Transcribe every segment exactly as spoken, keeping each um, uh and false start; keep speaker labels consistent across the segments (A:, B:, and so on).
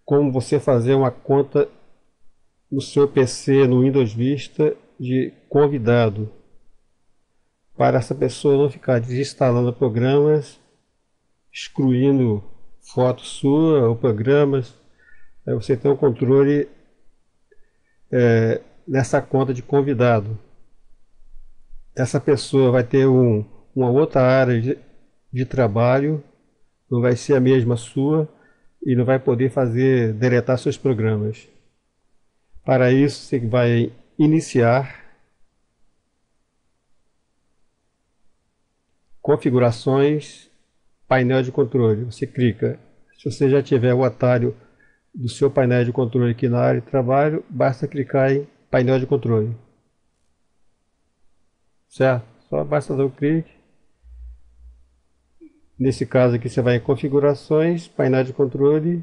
A: como você fazer uma conta no seu P C, no Windows Vista, de convidado, para essa pessoa não ficar desinstalando programas, excluindo fotos suas ou programas. Aí você tem um controle é, nessa conta de convidado. Essa pessoa vai ter um, uma outra área de, de trabalho, não vai ser a mesma sua e não vai poder fazer deletar seus programas. Para isso, você vai iniciar, configurações, painel de controle. Você clica. Se você já tiver o atalho do seu painel de controle aqui na área de trabalho, basta clicar em painel de controle. Certo? Só basta dar um clique. Nesse caso aqui você vai em configurações, painel de controle,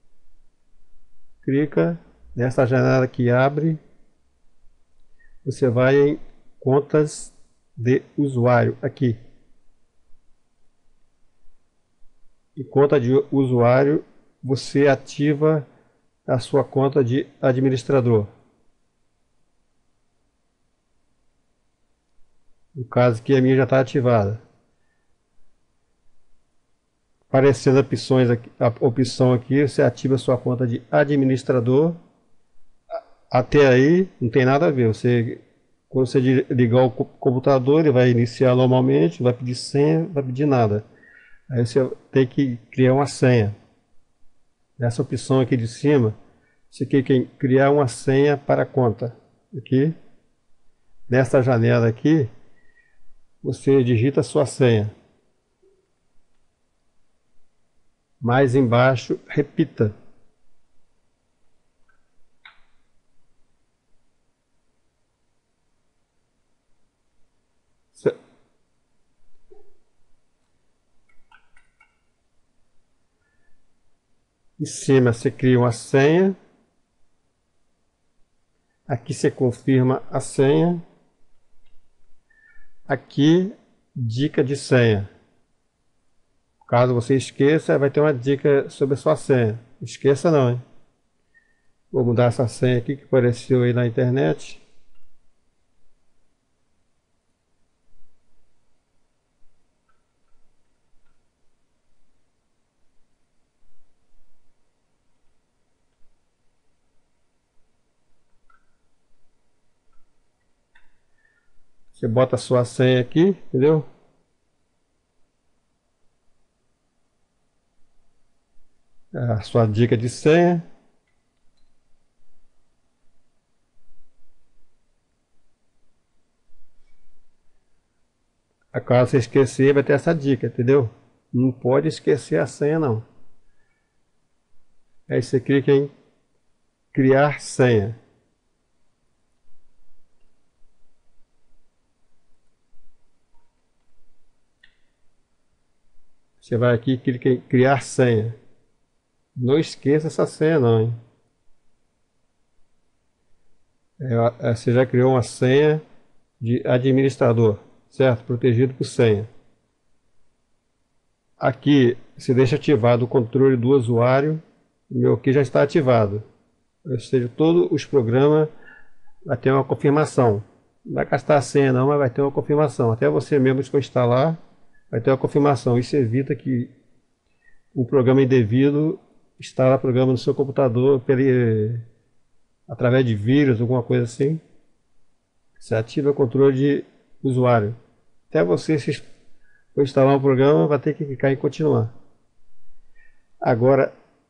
A: clica nessa janela que abre, você vai em contas de usuário aqui. Em conta de usuário, você ativa a sua conta de administrador. No caso aqui a minha já está ativada. Aparecendo opções aqui, a opção aqui, você ativa a sua conta de administrador. Até aí não tem nada a ver. Você, quando você ligar o computador, ele vai iniciar normalmente, vai pedir senha, não vai pedir nada. Aí você tem que criar uma senha. Nessa opção aqui de cima, você clica em criar uma senha para a conta. Aqui, nessa janela aqui, você digita a sua senha. Mais embaixo, repita. Em cima você cria uma senha. Aqui você confirma a senha. Aqui, dica de senha. Caso você esqueça, vai ter uma dica sobre a sua senha. Não esqueça não, hein? Vou mudar essa senha aqui que apareceu aí na internet. Você bota a sua senha aqui, entendeu? A sua dica de senha. Caso você esquecer, vai ter essa dica, entendeu? Não pode esquecer a senha, não. Aí você clica em criar senha. Você vai aqui e clica em criar senha. Não esqueça essa senha não, hein? É, você já criou uma senha de administrador, certo? Protegido por senha. Aqui você deixa ativado o controle do usuário. O meu aqui já está ativado. Ou seja, todos os programas vai ter uma confirmação. Não vai gastar a senha não, mas vai ter uma confirmação. Até você mesmo que for instalar, vai ter uma confirmação. Isso evita que um programa indevido instale programa no seu computador pelo, através de vírus, alguma coisa assim. Você ativa o controle de usuário. Até você, se for instalar um programa, vai ter que clicar em continuar. Agora,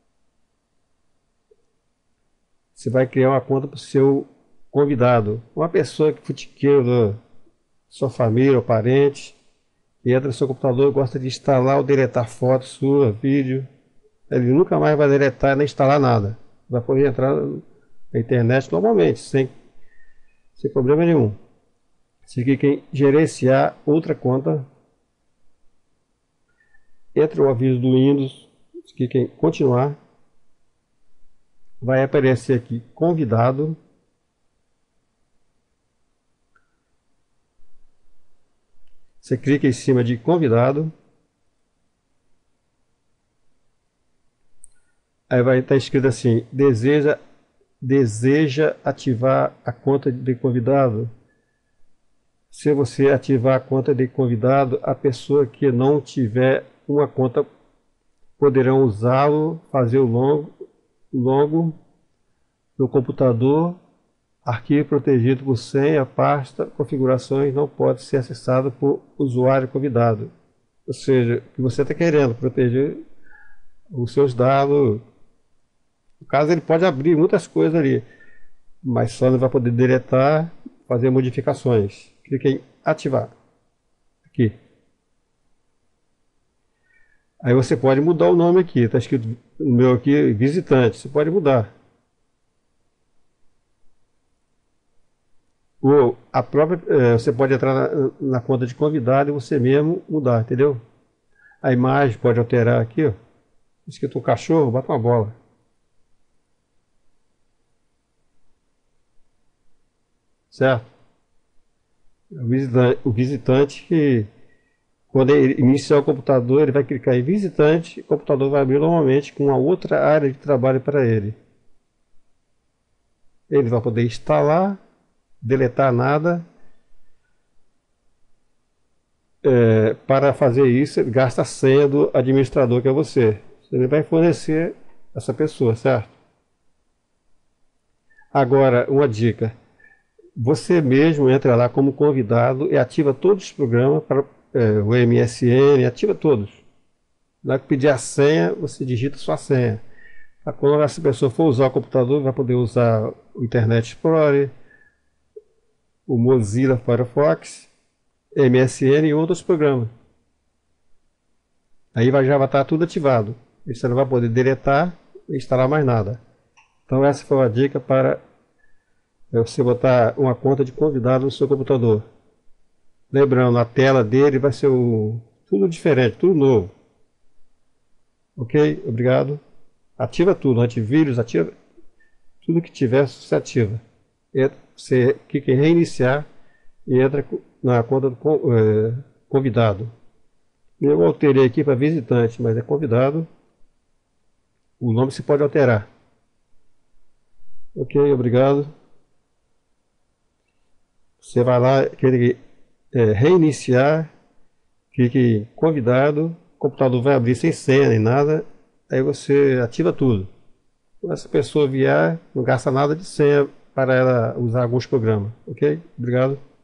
A: você vai criar uma conta para o seu convidado. Uma pessoa que futiqueira, sua família ou parente, que entra no seu computador e gosta de instalar ou deletar fotos sua, vídeo. Ele nunca mais vai deletar nem instalar nada. Vai poder entrar na internet normalmente, sem, sem problema nenhum. Você clica em gerenciar outra conta. Entra o aviso do Windows. Você clica em continuar. Vai aparecer aqui convidado. Você clica em cima de convidado. Aí vai estar escrito assim: deseja, deseja ativar a conta de convidado. Se você ativar a conta de convidado, a pessoa que não tiver uma conta poderão usá-lo, fazer o longo, longo no computador, arquivo protegido por senha, pasta, configurações não pode ser acessado por usuário convidado. Ou seja, o que você está querendo proteger os seus dados. No caso, ele pode abrir muitas coisas ali, mas só não vai poder deletar, fazer modificações. Clique em ativar. Aqui. Aí você pode mudar o nome aqui. Está escrito no meu aqui, visitante. Você pode mudar. Ou a própria, é, você pode entrar na, na conta de convidado e você mesmo mudar, entendeu? A imagem pode alterar aqui, ó. Escrito um cachorro, bota uma bola. Certo? O visitante, o visitante que, quando ele iniciar o computador, ele vai clicar em visitante, o computador vai abrir normalmente com uma outra área de trabalho para ele. Ele vai poder instalar, deletar nada. É, para fazer isso, ele gasta a senha do administrador, que é você. Ele vai fornecer essa pessoa, certo? Agora, uma dica. Você mesmo entra lá como convidado e ativa todos os programas para é, o M S N, ativa todos. Na hora que pedir a senha, você digita sua senha. Quando essa pessoa for usar o computador, vai poder usar o Internet Explorer, o Mozilla Firefox, M S N e outros programas. Aí vai, já vai estar tudo ativado. E você não vai poder deletar e instalar mais nada. Então essa foi uma dica para você botar uma conta de convidado no seu computador. Lembrando, a tela dele vai ser o, tudo diferente, tudo novo. Ok? Obrigado. Ativa tudo, antivírus, ativa tudo que tiver, você ativa. Você clica em reiniciar e entra na conta do é, convidado. Eu alterei aqui para visitante, mas é convidado. O nome se pode alterar. Ok, obrigado. Você vai lá, clique é, reiniciar, clique em convidado, o computador vai abrir sem senha nem nada, aí você ativa tudo. Quando essa pessoa vier, não gasta nada de senha para ela usar alguns programas. Ok? Obrigado.